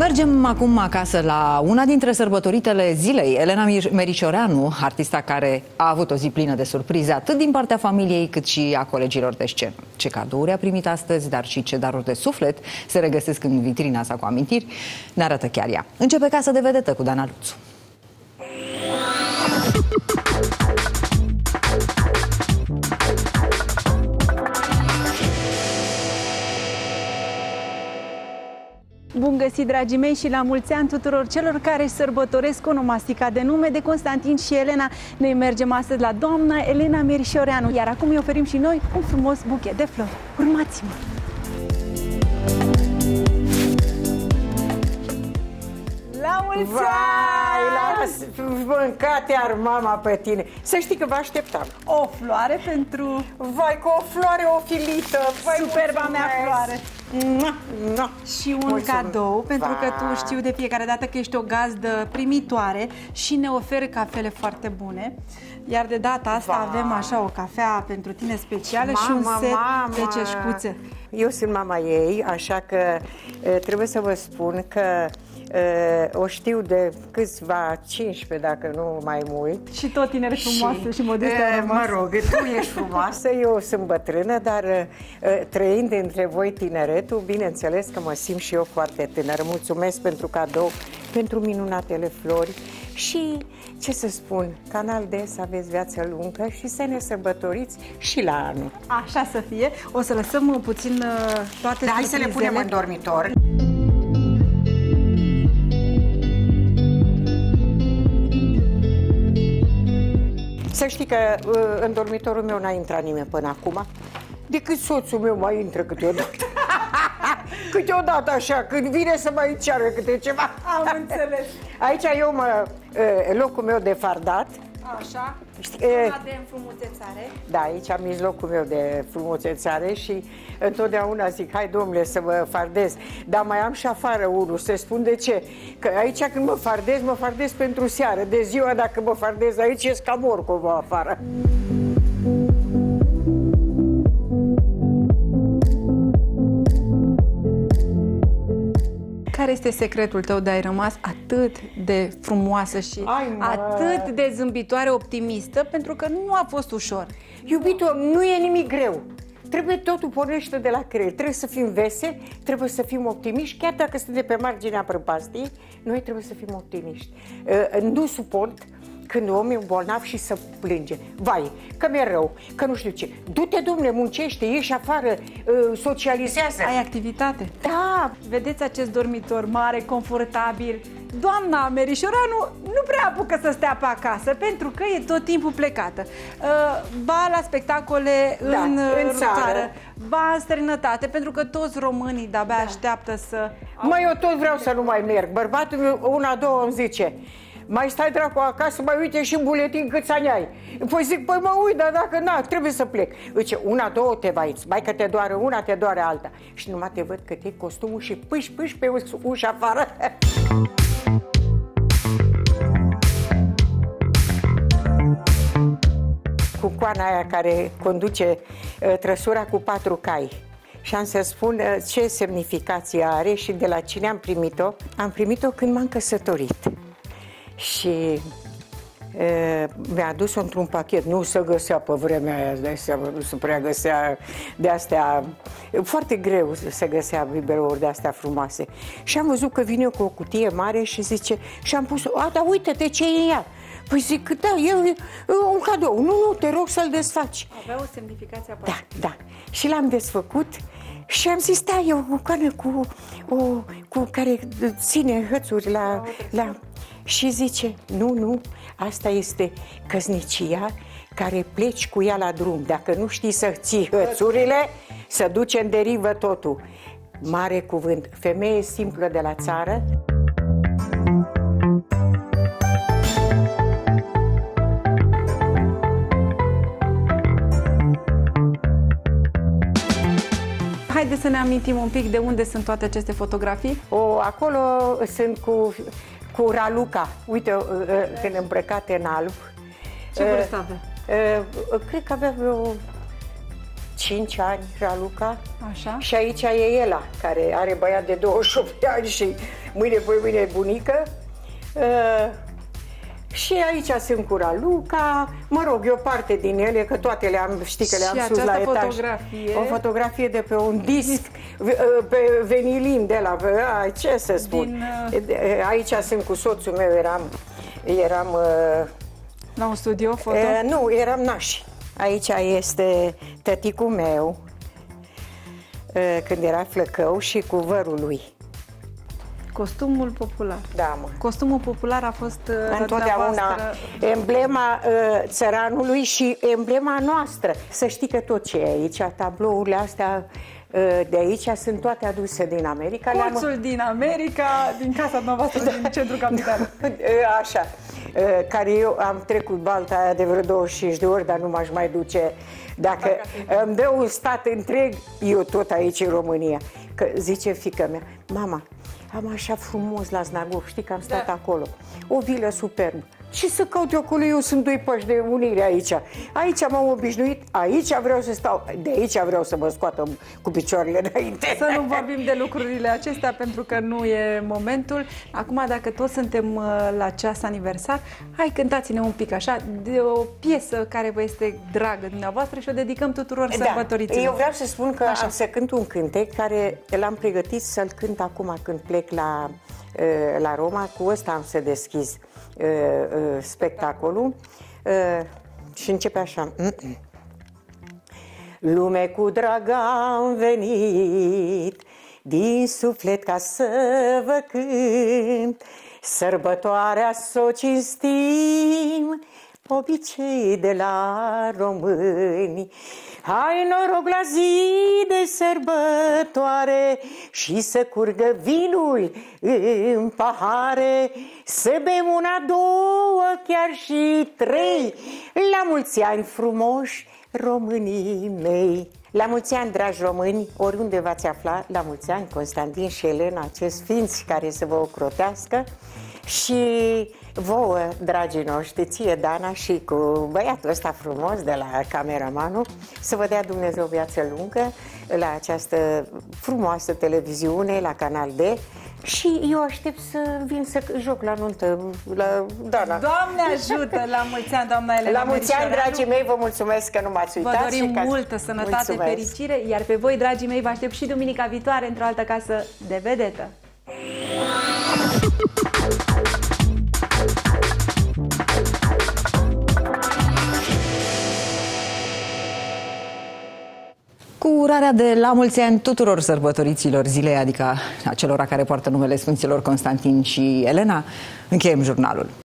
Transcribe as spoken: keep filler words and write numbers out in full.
Mergem acum acasă la una dintre sărbătoritele zilei, Elena Merișoreanu, artista care a avut o zi plină de surprize, atât din partea familiei cât și a colegilor de scenă. Ce cadouri a primit astăzi, dar și ce daruri de suflet se regăsesc în vitrina sa cu amintiri, ne arată chiar ea. Începe Casă de Vedetă cu Dana Luțu. Bun găsit, dragii mei, și la mulți ani tuturor celor care sărbătoresc onomastica de nume de Constantin și Elena. Noi mergem astăzi la doamna Elena Merișoreanu, iar acum îi oferim și noi un frumos buchet de flori. Urmați-mă! La mulți Vai, la mâncate ar mama pe tine. Să știi că vă așteptam. O floare pentru... Vai, cu o floare ofilită. Vai, superba mea floare. Mua, mua. Și un mulțumesc. Cadou, pentru Va. că tu știu de fiecare dată că ești o gazdă primitoare și ne oferi cafele foarte bune. Iar de data asta Va. avem așa o cafea pentru tine specială mama, și un set mama. de ceșcuțe. Eu sunt mama ei, așa că trebuie să vă spun că o știu de câțiva, cincisprezece dacă nu mai mult. Și tot tineri frumoasă și, și modestă. Mă rog, tu ești frumoasă, eu sunt bătrână, dar trăind între voi tineretul, bineînțeles că mă simt și eu foarte tânără. Mulțumesc pentru cadou, pentru minunatele flori și, ce să spun, Canal D, să aveți viață lungă și să ne sărbătoriți și la anul. Așa să fie. O să lăsăm puțin toate. Da, hai să le punem în dormitor. Să știi că în dormitorul meu n-a intrat nimeni până acum, decât soțul meu mai intră câteodată. Câteodată așa, când vine să mai ceară câte ceva. Am înțeles. Aici eu mă, locul meu de fardat. Așa, Știi, zona de înfrumusețare. Da, aici am mijlocul meu de frumusețare și întotdeauna zic, hai domnule să mă fardez. Dar mai am și afară unul, să spun de ce. Că aici când mă fardez, mă fardez pentru seară. De ziua dacă mă fardez aici, ies ca morcovă afară. Care este secretul tău de a-i rămas atât de frumoasă și Ai, atât de zâmbitoare, optimistă, pentru că nu a fost ușor? Iubito, nu e nimic greu. Trebuie, totul pornește de la creier. Trebuie să fim veseli, trebuie să fim optimiști, chiar dacă suntem pe marginea prăpastiei, noi trebuie să fim optimiști. Uh, nu suport când omul e bolnav și să plânge. Vai, că mi-e rău, că nu știu ce. Du-te, domnule, muncește, ieși afară, uh, socializează. Ai activitate. Da. Vedeți acest dormitor mare, confortabil. Doamna Merișoreanu nu prea apucă să stea pe acasă, pentru că e tot timpul plecată. Uh, ba la spectacole da, în, în țară, țară, ba în străinătate, pentru că toți românii de-abia da. așteaptă să... Măi, eu tot vreau să nu mai merg. Bărbatul meu, una, două, îmi zice, mai stai dracu acasă, mai uite și în buletin câți ani ai. Păi zic, păi mă uit, dar dacă na, trebuie să plec. Zice, una, două te vaiți, mai că te doare una, te doare alta. Și numai te văd că te iei costumul și pâși, pâși pe ușa afară. Cu coana aia care conduce uh, trăsura cu patru cai. Și am să spun uh, ce semnificație are și de la cine am primit-o. Am primit-o când m-am căsătorit. Și uh, mi-a adus-o într-un pachet. Nu se găsea pe vremea aia, de seama, nu se prea găsea de astea. Foarte greu se găsea biberouri de astea frumoase. Și am văzut că vine cu o cutie mare și zice, și am pus-o, a, dar uite-te ce e ea. Păi zic, da, e un cadou. Nu, nu, te rog să-l desfaci. Avea o semnificație aparte. Da, da. Și l-am desfăcut și am zis, da, e o coană cu, o, cu care ține hățuri la, la... Și zice, nu, nu, asta este căsnicia care pleci cu ea la drum. Dacă nu știi să ții hățurile, să duce în derivă totul. Mare cuvânt. Femeie simplă de la țară. Haideți să ne amintim un pic de unde sunt toate aceste fotografii. O, acolo sunt cu, cu Raluca. Uite, când îmbrăcate în alb. Ce vârstă avea? Cred că avea vreo cinci ani, Raluca. Așa. Și aici e Ela, care are băiat de douăzeci și opt de ani și mâine, voi, mâine bunică. Uh, și aici sunt cu Raluca, mă rog, e o parte din ele, că toate le-am, știi că le-am sus la etaj. Fotografie. O fotografie de pe un disc, pe venilin de la, a, ce să spun. Din, uh... Aici sunt cu soțul meu, eram, eram uh... la un studio foto? Uh, nu, eram nași. Aici este tăticul meu, uh, când era flăcău, și cu vărul lui. Costumul popular. Da, mă. Costumul popular a fost uh, întotdeauna emblema uh, țăranului și emblema noastră. Să știi că tot ce e aici, tablourile astea uh, de aici sunt toate aduse din America. Colțul din America, din casa noastră, da, din centrul capital. Așa. Uh, care eu am trecut balta aia de vreo douăzeci și cinci de ori, dar nu m-aș mai duce. Dacă îmi dă un stat întreg, eu tot aici în România. Că zice fiica mea, mama, am așa frumos la Znagov, știi că am stat, da, acolo. O vilă superbă. Ce să caut eu acolo? Eu sunt doi pași de unire aici. Aici m-am obișnuit, aici vreau să stau, de aici vreau să mă scoată cu picioarele înainte. Să nu vorbim de lucrurile acestea, pentru că nu e momentul. Acum, dacă toți suntem la ceas aniversar, hai, cântați-ne un pic așa, de o piesă care vă este dragă dumneavoastră și o dedicăm tuturor, da, sărbătoriților. Eu vreau să spun că așa. am să cânt un cântec care l-am pregătit să-l cânt acum când plec la, la Roma. Cu ăsta am să deschiz uh, uh, spectacolul uh, și începe așa. Lume cu drag am venit, din suflet ca să vă cânt, sărbătoarea s-o cinstim, obicei de la români. Hai noroc la zi de sărbătoare și să curgă vinul în pahare, să bem una, două, chiar și trei, la mulți ani frumoși românii mei. La mulți ani, dragi români, oriunde v-ați afla, la mulți ani, Constantin și Elena, acești sfinți care să vă ocrotească. Și vouă, dragii noștri, ție, Dana, și cu băiatul ăsta frumos de la cameramanul, să vă dea Dumnezeu viață lungă la această frumoasă televiziune, la Canal D. Și eu aștept să vin să joc la nuntă la Dana. Doamne ajută! La mulți ani, doamna Elena La mulți ani, dragii mei, vă mulțumesc că nu m-ați uitat. Vă dorim multă sănătate, mulțumesc, fericire, iar pe voi, dragii mei, vă aștept și duminica viitoare într-o altă casă de vedetă. Cu urarea de la mulți ani tuturor sărbătoriților zilei, adică acelora care poartă numele Sfinților Constantin și Elena, încheiem jurnalul.